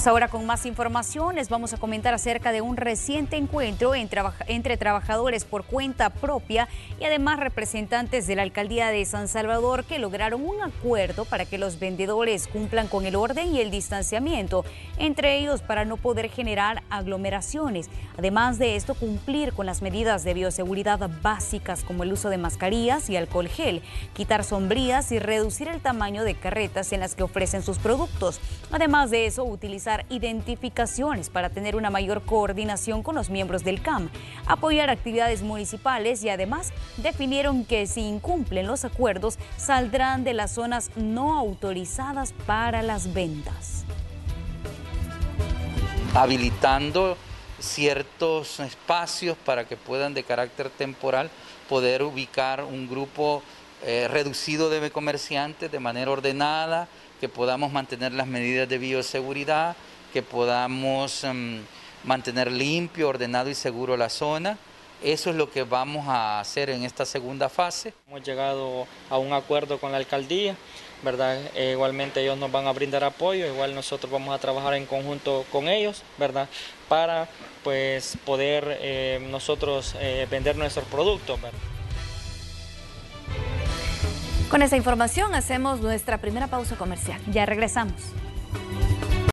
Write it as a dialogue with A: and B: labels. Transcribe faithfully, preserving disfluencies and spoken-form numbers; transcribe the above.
A: Ahora con más información les vamos a comentar acerca de un reciente encuentro entre trabajadores por cuenta propia y además representantes de la Alcaldía de San Salvador que lograron un acuerdo para que los vendedores cumplan con el orden y el distanciamiento, entre ellos para no poder generar aglomeraciones. Además de esto, cumplir con las medidas de bioseguridad básicas como el uso de mascarillas y alcohol gel, quitar sombrillas y reducir el tamaño de carretas en las que ofrecen sus productos. Además de eso, utilizar identificaciones para tener una mayor coordinación con los miembros del C A M, apoyar actividades municipales y además definieron que si incumplen los acuerdos saldrán de las zonas no autorizadas para las ventas.
B: Habilitando ciertos espacios para que puedan de carácter temporal poder ubicar un grupo eh, reducido de comerciantes de manera ordenada, que podamos mantener las medidas de bioseguridad, que podamos um, mantener limpio, ordenado y seguro la zona. Eso es lo que vamos a hacer en esta segunda fase.
C: Hemos llegado a un acuerdo con la alcaldía, ¿verdad? Eh, igualmente ellos nos van a brindar apoyo, igual nosotros vamos a trabajar en conjunto con ellos, ¿verdad? Para pues, poder eh, nosotros eh, vender nuestros productos, ¿verdad?
A: Con esta información hacemos nuestra primera pausa comercial. Ya regresamos.